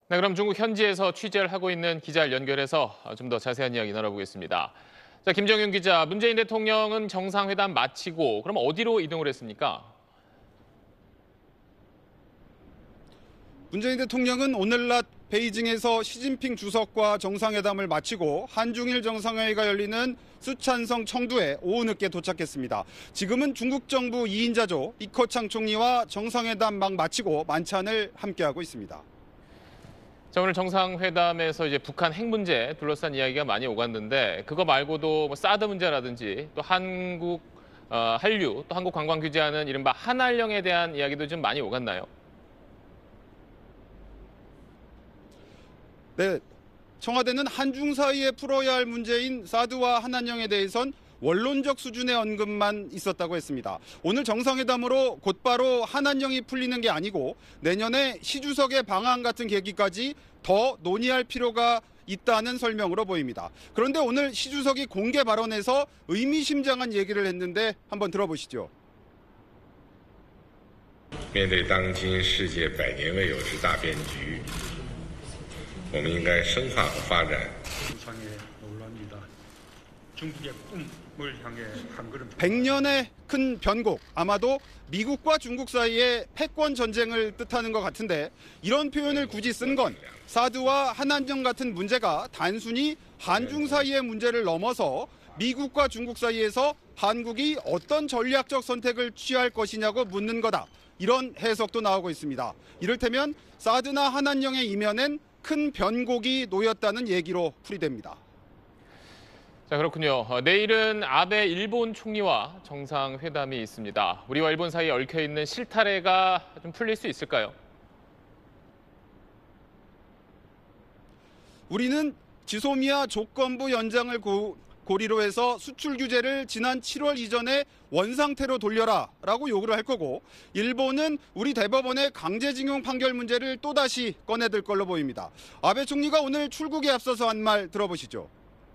네, 그럼 중국 현지에서 취재를 하고 있는 기자를 연결해서 좀 더 자세한 이야기 나눠보겠습니다. 자, 김정윤 기자, 문재인 대통령은 정상회담 마치고 그럼 어디로 이동을 했습니까? 문재인 대통령은 오늘 낮 베이징에서 시진핑 주석과 정상회담을 마치고 한중일 정상회의가 열리는 쓰촨성 청두에 오후 늦게 도착했습니다. 지금은 중국 정부 2인자죠. 리커창 총리와 정상회담 막 마치고 만찬을 함께하고 있습니다. 자, 오늘 정상회담에서 이제 북한 핵 문제 둘러싼 이야기가 많이 오갔는데 그거 말고도 뭐 사드 문제라든지 또 한국 한류 또 한국 관광 규제하는 이른바 한한령에 대한 이야기도 좀 많이 오갔나요? 네, 청와대는 한중 사이에 풀어야 할 문제인 사드와 한한령에 대해선 원론적 수준의 언급만 있었다고 했습니다. 오늘 정상회담으로 곧바로 한한령이 풀리는 게 아니고 내년에 시 주석의 방한 같은 계기까지 더 논의할 필요가 있다는 설명으로 보입니다. 그런데 오늘 시 주석이 공개 발언에서 의미심장한 얘기를 했는데 한번 들어보시죠. 面对当今世界百年未有之大变局，我们应该深化和发展 중국의 꿈을 향해 한 걸음. 100년의 큰 변곡, 아마도 미국과 중국 사이의 패권 전쟁을 뜻하는 것 같은데 이런 표현을 굳이 쓴 건 사드와 한한령 같은 문제가 단순히 한중 사이의 문제를 넘어서 미국과 중국 사이에서 한국이 어떤 전략적 선택을 취할 것이냐고 묻는 거다. 이런 해석도 나오고 있습니다. 이를테면 사드나 한한령의 이면엔 큰 변곡이 놓였다는 얘기로 풀이됩니다. 자, 그렇군요. 내일은 아베 일본 총리와 정상회담이 있습니다. 우리와 일본 사이에 얽혀있는 실타래가 좀 풀릴 수 있을까요? 우리는 지소미아 조건부 연장을 고리로 해서 수출 규제를 지난 7월 이전에 원상태로 돌려라라고 요구를 할 거고 일본은 우리 대법원의 강제징용 판결 문제를 또다시 꺼내들 걸로 보입니다. 아베 총리가 오늘 출국에 앞서서 한 말 들어보시죠.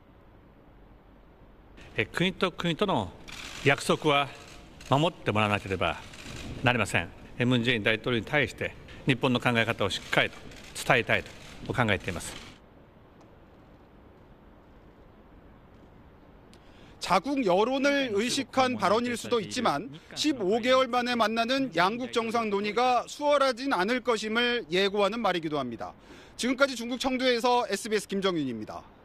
国と国との約束は守ってもらわなければなりません。ムン・ジェイン大統領に対して日本の考え方をしっかりと伝えたいと考えています。 자국 여론을 의식한 발언일 수도 있지만 15개월 만에 만나는 양국 정상 논의가 수월하진 않을 것임을 예고하는 말이기도 합니다. 지금까지 중국 청두에서 SBS 김정윤입니다.